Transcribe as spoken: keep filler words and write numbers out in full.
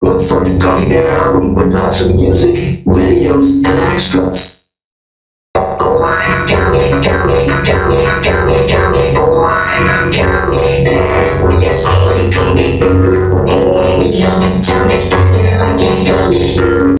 Look for the Gummy Bear album with lots of music, videos, and extras. Oh my Gummy, Gummy, Gummy, Gummy.